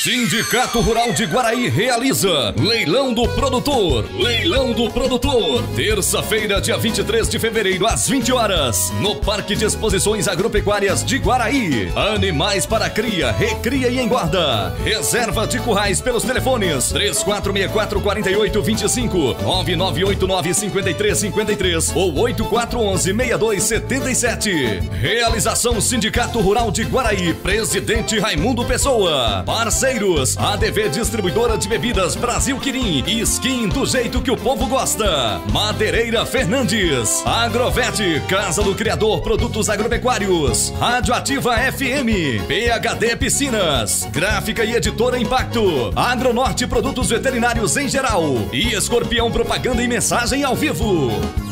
Sindicato Rural de Guaraí realiza Leilão do Produtor. Leilão do Produtor. Terça-feira, dia 23 de fevereiro, às 20 horas, no Parque de Exposições Agropecuárias de Guaraí. Animais para cria, recria e engorda. Reserva de currais pelos telefones 3464-4825, 9989-5353 ou 8411-6277. Realização Sindicato Rural de Guaraí. Presidente Raimundo Pessoa. Parceiros: ADV Distribuidora de Bebidas Brasil Quirim e Skin do jeito que o povo gosta. Madeireira Fernandes. Agrovet, Casa do Criador Produtos Agropecuários. Radioativa FM. PHD Piscinas. Gráfica e Editora Impacto. Agronorte Produtos Veterinários em geral. E Escorpião Propaganda e Mensagem ao Vivo.